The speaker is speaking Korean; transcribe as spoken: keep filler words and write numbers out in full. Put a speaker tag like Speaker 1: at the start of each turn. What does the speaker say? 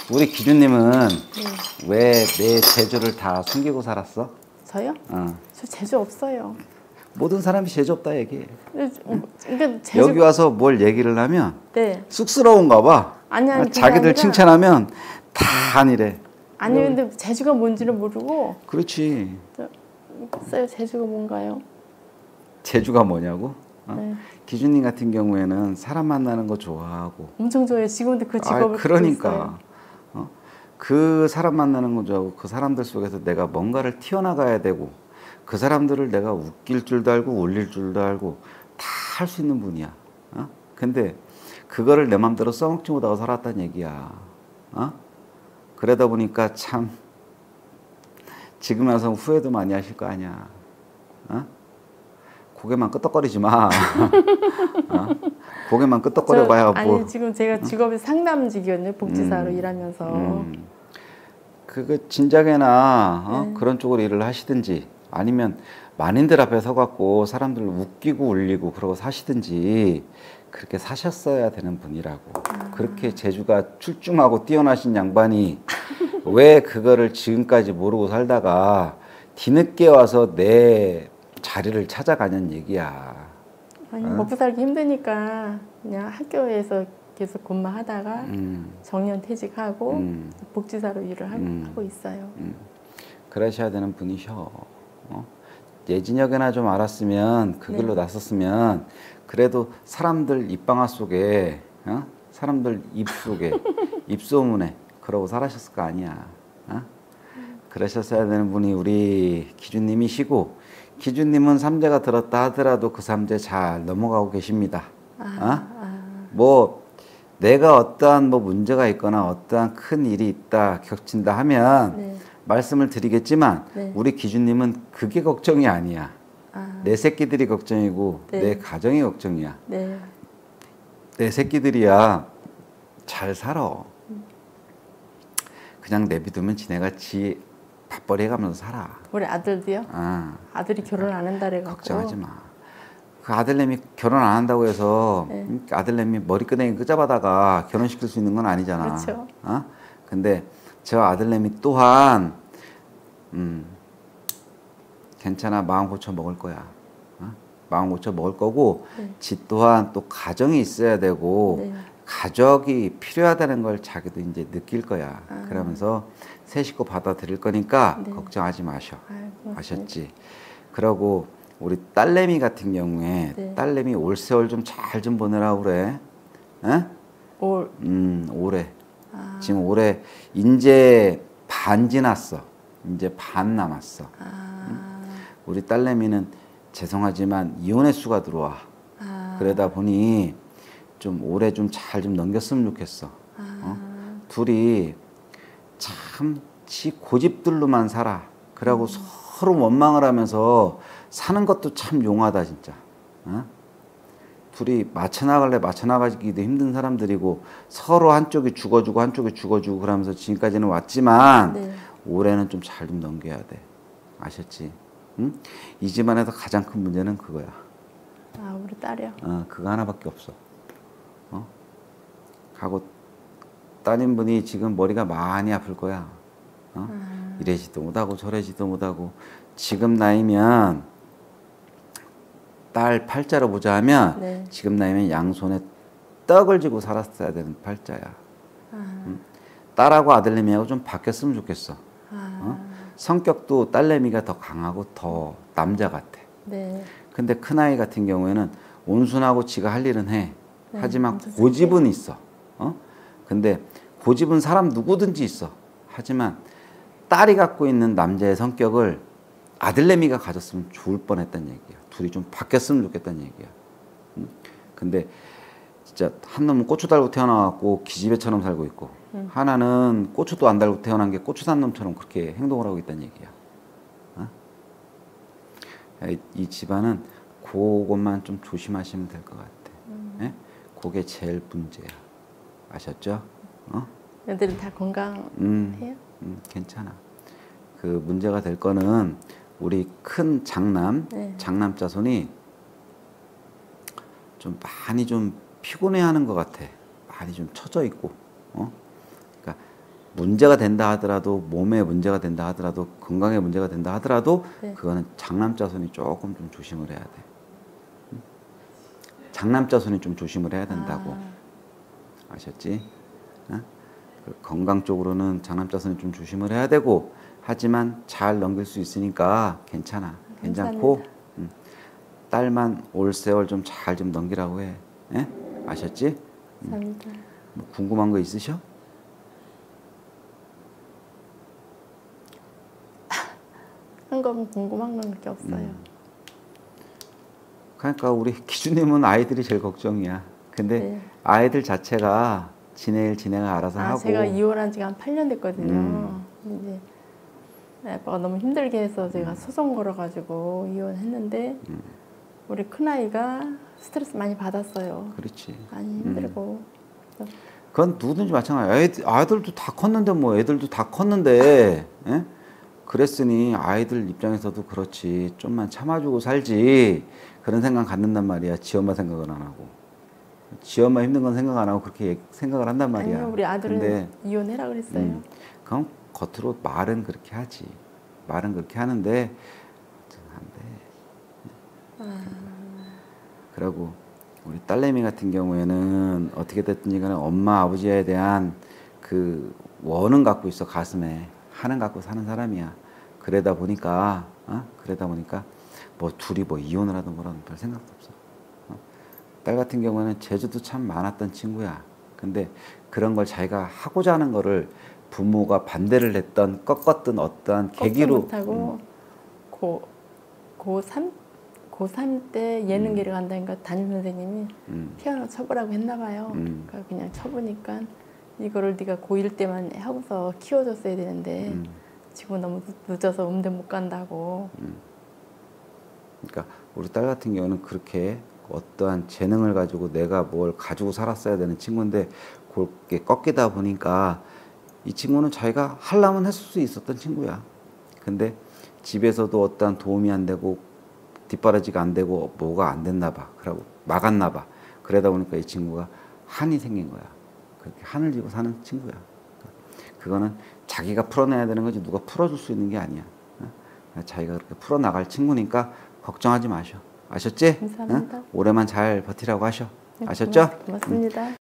Speaker 1: 우리 기준님은
Speaker 2: 네.
Speaker 1: 왜 내 재주를 다 숨기고 살았어?
Speaker 2: 저요?
Speaker 1: 어.
Speaker 2: 저 재주 없어요.
Speaker 1: 모든 사람이 재주 없다 얘기해.
Speaker 2: 그러니까 재주...
Speaker 1: 여기 와서 뭘 얘기를 하면
Speaker 2: 네.
Speaker 1: 쑥스러운가 봐.
Speaker 2: 아니, 아니,
Speaker 1: 자기들
Speaker 2: 아니라...
Speaker 1: 칭찬하면 다 아니래.
Speaker 2: 아니 근데 재주가 뭔지는 모르고.
Speaker 1: 그렇지.
Speaker 2: 글쎄요, 재주가 뭔가요?
Speaker 1: 재주가 뭐냐고? 어?
Speaker 2: 네.
Speaker 1: 기준님 같은 경우에는 사람 만나는 거 좋아하고.
Speaker 2: 엄청 좋아해요. 지금도 그 직업을
Speaker 1: 아, 그러니까.
Speaker 2: 갖고 있어요.
Speaker 1: 어? 그 사람 만나는 거 좋아하고 그 사람들 속에서 내가 뭔가를 튀어나가야 되고 그 사람들을 내가 웃길 줄도 알고 울릴 줄도 알고 다 할 수 있는 분이야. 어? 근데 그거를 내 맘대로 써먹지 못하고 살았단 얘기야. 어? 그러다 보니까 참 지금 와서 후회도 많이 하실 거 아니야. 어? 고개만 끄덕거리지 마. 어? 고개만 끄덕거려 봐야
Speaker 2: 아니
Speaker 1: 뭐.
Speaker 2: 지금 제가 직업이 상담직이거든요. 복지사로
Speaker 1: 음,
Speaker 2: 일하면서.
Speaker 1: 음. 그거 진작에나 어?
Speaker 2: 네.
Speaker 1: 그런 쪽으로 일을 하시든지 아니면 만인들 앞에 서갖고 사람들을 웃기고 울리고 그러고 사시든지 그렇게 사셨어야 되는 분이라고.
Speaker 2: 아.
Speaker 1: 그렇게 재주가 출중하고 뛰어나신 양반이 왜 그거를 지금까지 모르고 살다가 뒤늦게 와서 내 자리를 찾아가냐는 얘기야.
Speaker 2: 아니
Speaker 1: 어?
Speaker 2: 먹고 살기 힘드니까 그냥 학교에서 계속 근무하다가
Speaker 1: 음.
Speaker 2: 정년 퇴직하고
Speaker 1: 음.
Speaker 2: 복지사로 일을 하,
Speaker 1: 음.
Speaker 2: 하고 있어요.
Speaker 1: 음. 그러셔야 되는 분이셔. 어? 예진혁이나 좀 알았으면 그 길로
Speaker 2: 네.
Speaker 1: 나섰으면 그래도 사람들 입방아 속에 어? 사람들 입 속에 입소문에 그러고 살아셨을 거 아니야. 어? 그러셨어야 되는 분이 우리 기준님이시고 기준님은 삼재가 들었다 하더라도 그 삼재 잘 넘어가고 계십니다.
Speaker 2: 아,
Speaker 1: 어?
Speaker 2: 아.
Speaker 1: 뭐 내가 어떠한 뭐 문제가 있거나 어떠한 큰 일이 있다 겹친다 하면
Speaker 2: 네.
Speaker 1: 말씀을 드리겠지만
Speaker 2: 네.
Speaker 1: 우리 기준님은 그게 걱정이 아니야.
Speaker 2: 아.
Speaker 1: 내 새끼들이 걱정이고
Speaker 2: 네.
Speaker 1: 내 가정이 걱정이야.
Speaker 2: 네.
Speaker 1: 내 새끼들이야 잘 살아. 그냥 내비두면 지네가 지 밥벌이 해가면서 살아.
Speaker 2: 우리 아들도요?
Speaker 1: 아,
Speaker 2: 아들이 결혼 안 한다 그래갖고
Speaker 1: 걱정하지 마. 그 아들내미 결혼 안 한다고 해서
Speaker 2: 네.
Speaker 1: 아들내미 머리끄댕이 끄잡아다가 결혼시킬 수 있는 건 아니잖아.
Speaker 2: 그렇죠.
Speaker 1: 어? 근데 저 아들내미 또한 음, 괜찮아. 마음 고쳐 먹을 거야. 어? 마음 고쳐 먹을 거고
Speaker 2: 네.
Speaker 1: 지 또한 또 가정이 있어야 되고
Speaker 2: 네.
Speaker 1: 가족이 필요하다는 걸 자기도 이제 느낄 거야.
Speaker 2: 아.
Speaker 1: 그러면서 새 식구 받아들일 거니까
Speaker 2: 네.
Speaker 1: 걱정하지 마셔.
Speaker 2: 아유, 고맙습니다.
Speaker 1: 아셨지? 그러고 우리 딸내미 같은 경우에
Speaker 2: 네.
Speaker 1: 딸내미 올 세월 좀 잘 좀 보내라고 그래. 에?
Speaker 2: 올.
Speaker 1: 음, 올해.
Speaker 2: 아.
Speaker 1: 지금 올해 이제 반 지났어. 이제 반 남았어.
Speaker 2: 아.
Speaker 1: 우리 딸내미는 죄송하지만 이혼의 수가 들어와.
Speaker 2: 아.
Speaker 1: 그러다 보니 좀 올해 좀 잘 좀 넘겼으면 좋겠어.
Speaker 2: 아.
Speaker 1: 어? 둘이 참 지 고집들로만 살아. 그러고
Speaker 2: 음.
Speaker 1: 서로 원망을 하면서 사는 것도 참 용하다 진짜. 어? 둘이 맞춰나갈래 맞춰나가기도 힘든 사람들이고 서로 한쪽이 죽어주고 한쪽이 죽어주고 그러면서 지금까지는 왔지만
Speaker 2: 네.
Speaker 1: 올해는 좀 잘 좀 넘겨야 돼. 아셨지? 응? 이 집안에서 가장 큰 문제는 그거야.
Speaker 2: 아, 우리 딸이요?
Speaker 1: 어, 그거 하나밖에 없어. 어? 하고 따님분이 지금 머리가 많이 아플 거야. 어?
Speaker 2: 아.
Speaker 1: 이래지도 못하고 저래지도 못하고 지금 나이면 딸 팔자로 보자 하면
Speaker 2: 네.
Speaker 1: 지금 나이면 양손에 떡을 쥐고 살았어야 되는 팔자야.
Speaker 2: 아.
Speaker 1: 응? 딸하고 아들내미하고 좀 바뀌었으면 좋겠어.
Speaker 2: 아.
Speaker 1: 어? 성격도 딸내미가 더 강하고 더 남자 같아.
Speaker 2: 네.
Speaker 1: 근데 큰아이 같은 경우에는 온순하고 지가 할 일은 해.
Speaker 2: 네,
Speaker 1: 하지만
Speaker 2: 엄청
Speaker 1: 고집은 있어. 어? 근데 고집은 사람 누구든지 있어. 하지만 딸이 갖고 있는 남자의 성격을 아들내미가 가졌으면 좋을 뻔했단 얘기야. 둘이 좀 바뀌었으면 좋겠다는 얘기야. 응? 근데 진짜 한 놈은 고추 달고 태어나갖고 기집애처럼 살고 있고
Speaker 2: 응.
Speaker 1: 하나는 고추도 안 달고 태어난 게 고추 산 놈처럼 그렇게 행동을 하고 있다는 얘기야. 어? 이, 이 집안은 그것만 좀 조심하시면 될 것 같아.
Speaker 2: 음.
Speaker 1: 예? 그게 제일 문제야. 아셨죠? 어?
Speaker 2: 애들은 다 건강해요?
Speaker 1: 음, 음, 괜찮아. 그 문제가 될 거는 우리 큰 장남,
Speaker 2: 네.
Speaker 1: 장남 자손이 좀 많이 좀 피곤해하는 것 같아. 많이 좀 처져 있고, 어? 그러니까 문제가 된다 하더라도 몸에 문제가 된다 하더라도 건강에 문제가 된다 하더라도
Speaker 2: 네.
Speaker 1: 그거는 장남자손이 조금 좀 조심을 해야 돼. 응? 장남자손이 좀 조심을 해야 된다고.
Speaker 2: 아,
Speaker 1: 아셨지? 어? 그 건강 쪽으로는 장남자손이 좀 조심을 해야 되고 하지만 잘 넘길 수 있으니까 괜찮아. 괜찮고 응. 딸만 올 세월 좀 잘 좀 넘기라고 해. 예? 아셨지?
Speaker 2: 감사합니다.
Speaker 1: 뭐 궁금한 거 있으셔?
Speaker 2: 한 건 궁금한 건 그렇게 없어요.
Speaker 1: 음. 그러니까 우리 기준님은 아이들이 제일 걱정이야. 근데
Speaker 2: 네.
Speaker 1: 아이들 자체가 지낼 진행을 알아서
Speaker 2: 아,
Speaker 1: 하고.
Speaker 2: 제가 이혼한 지가 한 팔 년 됐거든요.
Speaker 1: 음.
Speaker 2: 이제 아빠가 너무 힘들게 해서 제가 소송 걸어가지고 이혼했는데
Speaker 1: 음.
Speaker 2: 우리 큰아이가 스트레스 많이 받았어요.
Speaker 1: 그렇지.
Speaker 2: 많이 힘들고. 그래서
Speaker 1: 그건 누구든지 마찬가지야. 애들, 아이들도 다 컸는데 뭐 애들도 다 컸는데 예? 그랬으니 아이들 입장에서도 그렇지. 좀만 참아주고 살지. 그런 생각 갖는단 말이야. 지 엄마 생각은 안 하고. 지 엄마 힘든 건 생각 안 하고 그렇게 얘기- 생각을 한단 말이야.
Speaker 2: 아니요, 우리 아들은
Speaker 1: 근데
Speaker 2: 이혼해라 그랬어요.
Speaker 1: 음, 그럼 겉으로 말은 그렇게 하지. 말은 그렇게 하는데 안 돼.
Speaker 2: 아,
Speaker 1: 그리고 우리 딸내미 같은 경우에는 어떻게 됐든지 간에 엄마 아버지에 대한 그 원은 갖고 있어. 가슴에 한은 갖고 사는 사람이야. 그러다 보니까 어? 그러다 보니까 뭐 둘이 뭐 이혼을 하든 뭐라든 별 생각도 없어. 어? 딸 같은 경우에는 재주도 참 많았던 친구야. 근데 그런 걸 자기가 하고자 하는 거를 부모가 반대를 했던 꺾었던 어떠한
Speaker 2: 꺾지
Speaker 1: 계기로
Speaker 2: 못하고 고, 고삼 고삼 때 예능계를 간다니까 담임 선생님이
Speaker 1: 음,
Speaker 2: 피아노 쳐보라고 했나 봐요.
Speaker 1: 음.
Speaker 2: 그러니까 그냥 쳐보니까 이거를 네가 고일 때만 하고서 키워줬어야 되는데
Speaker 1: 음.
Speaker 2: 지금 너무 늦어서 음대 못 간다고.
Speaker 1: 그러니까 우리 딸 같은 경우는 그렇게 어떠한 재능을 가지고 내가 뭘 가지고 살았어야 되는 친구인데 그렇게 꺾이다 보니까 이 친구는 자기가 하려면 했을 수 있었던 친구야. 근데 집에서도 어떠한 도움이 안 되고 뒷바라지가 안 되고 뭐가 안 됐나 봐. 그러고 막았나 봐. 그러다 보니까 이 친구가 한이 생긴 거야. 그렇게 한을 지고 사는 친구야. 그거는 자기가 풀어내야 되는 거지 누가 풀어줄 수 있는 게 아니야. 어? 자기가 그렇게 풀어나갈 친구니까 걱정하지 마셔. 아셨지?
Speaker 2: 감사합니다.
Speaker 1: 어? 올해만 잘 버티라고 하셔.
Speaker 2: 네,
Speaker 1: 아셨죠?
Speaker 2: 고맙- 고맙습니다.